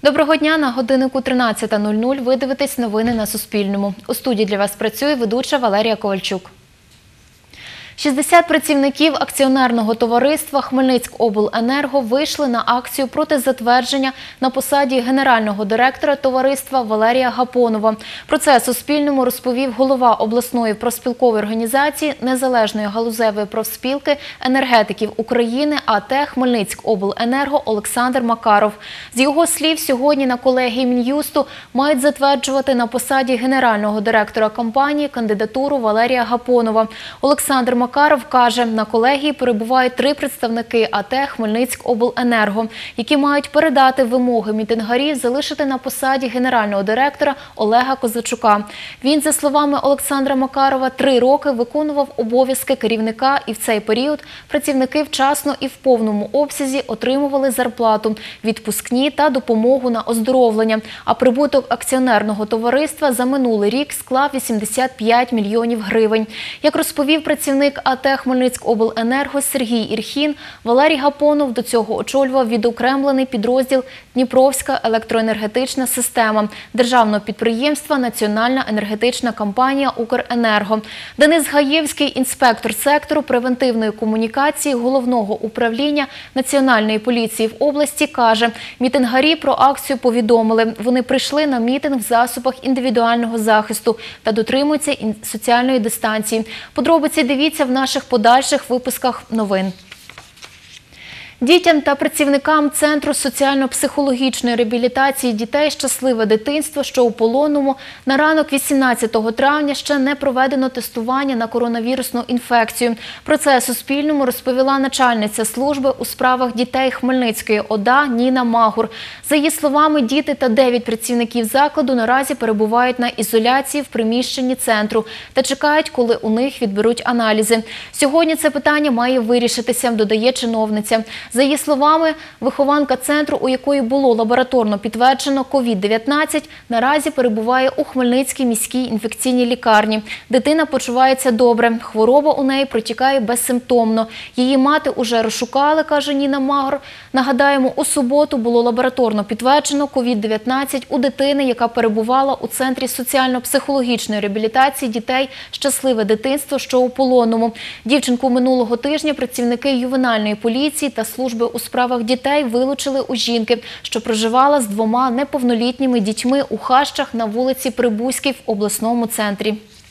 Доброго дня, на годиннику 13:00 ви дивитесь новини на Суспільному. У студії для вас працює ведуча Валерія Ковальчук. 60 працівників акціонерного товариства «Хмельницькобленерго» вийшли на акцію проти затвердження на посаді генерального директора товариства Валерія Гапонова. Про це Суспільному розповів голова обласної профспілкової організації Незалежної галузевої профспілки енергетиків України АТ «Хмельницькобленерго» Олександр Макаров. З його слів, сьогодні на колегії Мін'юсту мають затверджувати на посаді генерального директора компанії кандидатуру Валерія Гапонова. Олександр Макаров каже, на колегії перебувають 3 представники АТ «Хмельницькобленерго», які мають передати вимоги мітингарів залишити на посаді генерального директора Олега Козачука. Він, за словами Олександра Макарова, 3 роки виконував обов'язки керівника, і в цей період працівники вчасно і в повному обсязі отримували зарплату, відпускні та допомогу на оздоровлення. А прибуток акціонерного товариства за минулий рік склав 85 мільйонів гривень. Як розповів працівник АТ «Хмельницькобленерго» Сергій Ірхін, Валерій Гапонов до цього очолював відокремлений підрозділ «Дніпровська електроенергетична система» державного підприємства «Національна енергетична компанія Укренерго». Денис Гаєвський, інспектор сектору превентивної комунікації Головного управління Національної поліції в області, каже, мітингарі про акцію повідомили. Вони прийшли на мітинг в засобах індивідуального захисту та дотримуються соціальної дистанції. Подробиці дивіться в наших подальших випусках новин. Дітям та працівникам Центру соціально-психологічної реабілітації дітей «Щасливе дитинство», що у Полонному, на ранок 18 травня ще не проведено тестування на коронавірусну інфекцію. Про це Суспільному розповіла начальниця служби у справах дітей Хмельницької ОДА Ніна Магур. За її словами, діти та 9 працівників закладу наразі перебувають на ізоляції в приміщенні центру та чекають, коли у них відберуть аналізи. Сьогодні це питання має вирішитися, додає чиновниця. За її словами, вихованка центру, у якої було лабораторно підтверджено COVID-19, наразі перебуває у Хмельницькій міській інфекційній лікарні. Дитина почувається добре, хвороба у неї протікає безсимптомно. Її мати уже розшукали, каже Ніна Магур. Нагадаємо, у суботу було лабораторно підтверджено COVID-19 у дитини, яка перебувала у Центрі соціально-психологічної реабілітації дітей «Щасливе дитинство», що у Полонному. Дівчинку минулого тижня працівники ювенальної поліції та служби у справах дітей вилучили у жінки, що проживала з 2 неповнолітніми дітьми у хащах на вулиці Прибузькій в обласному центрі.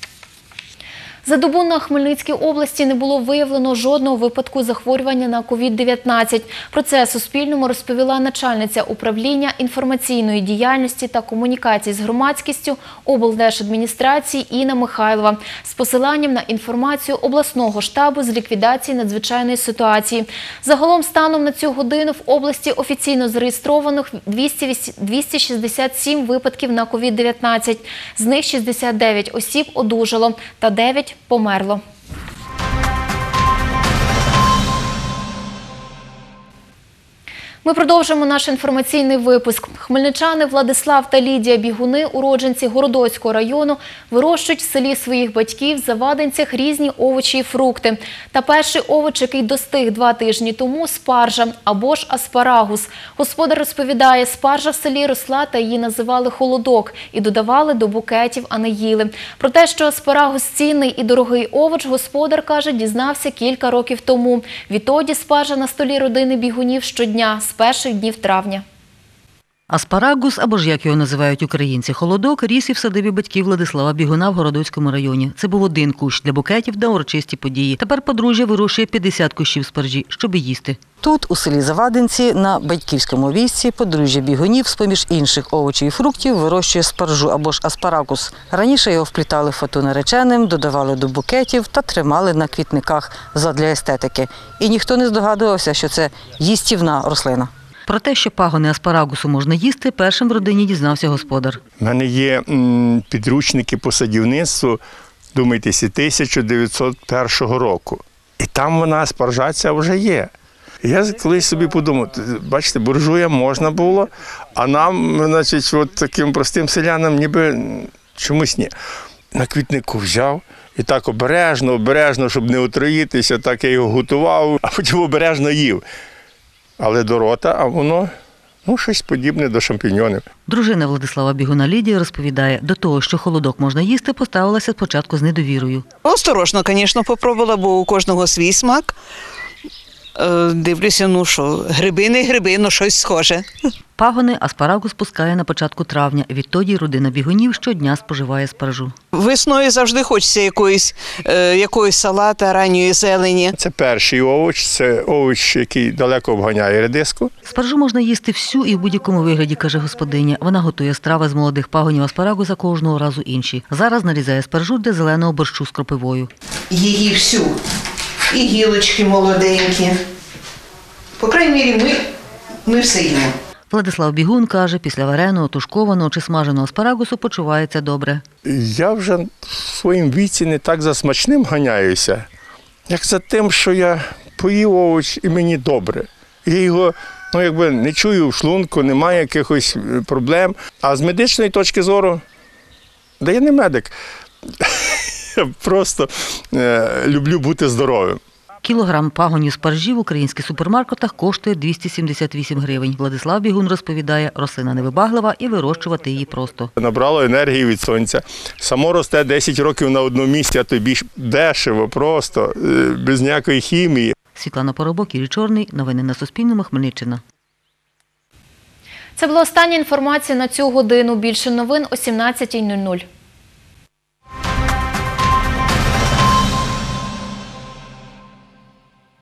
За добу на Хмельницькій області не було виявлено жодного випадку захворювання на COVID-19. Про це Суспільному розповіла начальниця управління інформаційної діяльності та комунікацій з громадськістю облдержадміністрації Інна Михайлова з посиланням на інформацію обласного штабу з ліквідації надзвичайної ситуації. Загалом станом на цю годину в області офіційно зареєстровано 267 випадків на COVID-19. З них 69 осіб одужало та 9 померло. Ми продовжуємо наш інформаційний випуск. Хмельничани Владислав та Лідія Бігуни, уродженці Городоцького району, вирощують в селі своїх батьків в Завадинцях різні овочі і фрукти. Та перший овоч, який достиг 2 тижні тому – спаржа або ж аспарагус. Господар розповідає, спаржа в селі росла та її називали холодок і додавали до букетів, а не їли. Про те, що аспарагус – цінний і дорогий овоч, господар, каже, дізнався кілька років тому. Відтоді спаржа на столі родини Бігунів щодня з перших днів травня. Аспарагус, або ж, як його називають українці, холодок, ріс і в садибі батьків Владислава Бігуна в Городоцькому районі. Це був один кущ для букетів на урочисті події. Тепер подружжя вирощує 50 кущів спаржі, щоб їсти. Тут, у селі Завадинці, на батьківському війську, подружжя Бігунів, з-поміж інших овочів і фруктів, вирощує спаржу або ж аспарагус. Раніше його вплітали в фату нареченим, додавали до букетів та тримали на квітниках задля естетики. І ніхто не здогадувався, що це їстівна рослина. Про те, що пагони аспарагусу можна їсти, першим в родині дізнався господар. У мене є підручники по садівництву, думайтеся, 1901 року. І там вона, спаржа ця вже є. І я колись собі подумав, бачите, буржуям можна було, а нам, значить, от таким простим селянам ніби чомусь ні. На квітнику взяв і так обережно, щоб не отруїтися, так я його готував, а потім обережно їв. Але до рота, а воно Ну, щось подібне до шампіньйонів. Дружина Владислава Бігуна Лідія розповідає, до того, що холодок можна їсти, поставилася спочатку з недовірою. Осторожно, звісно, попробувала, бо у кожного свій смак. Дивлюся, ну що, гриби не гриби, ну щось схоже. Пагони аспарагус пускає на початку травня. Відтоді родина бігунів щодня споживає спаржу. Весною завжди хочеться якоїсь салата, ранньої зелені. Це перший овоч, це овоч, який далеко обганяє редиску. Спаржу можна їсти всю і в будь-якому вигляді, каже господиня. Вона готує страви з молодих пагонів аспарагуса кожного разу інші. Зараз нарізає спаржу для зеленого борщу з кропивою. Її всю. І гілочки молоденькі. По крайній мірі, ми все їмо. Владислав Бігун каже, після вареного, тушкованого чи смаженого аспарагусу почувається добре. Я вже в своїм віці не так за смачним ганяюся, як за тим, що я поїв овоч і мені добре. Я його не чую в шлунку, немає якихось проблем. А з медичної точки зору, да я не медик, я просто люблю бути здоровим. Кілограм пагонів спаржі в українських супермаркетах коштує 278 гривень. Владислав Бігун розповідає, рослина невибаглива і вирощувати її просто. Набрало енергії від сонця. Само росте 10 років на одному місці, а то більш дешево, просто, без ніякої хімії. Світлана Поробок, Юрій Чорний. Новини на Суспільному. Хмельниччина. Це була остання інформація на цю годину. Більше новин о 17:00.